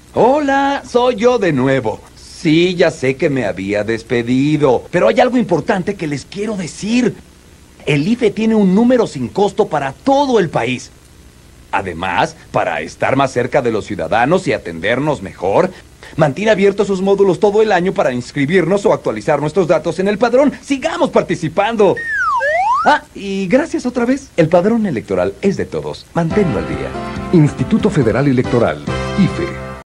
Hola, soy yo de nuevo. Sí, ya sé que me había despedido, pero hay algo importante que les quiero decir. El IFE tiene un número sin costo para todo el país. Además, para estar más cerca de los ciudadanos y atendernos mejor, mantiene abiertos sus módulos todo el año para inscribirnos o actualizar nuestros datos en el padrón. ¡Sigamos participando! Ah, y gracias otra vez. El padrón electoral es de todos. Manténlo al día. Instituto Federal Electoral, IFE.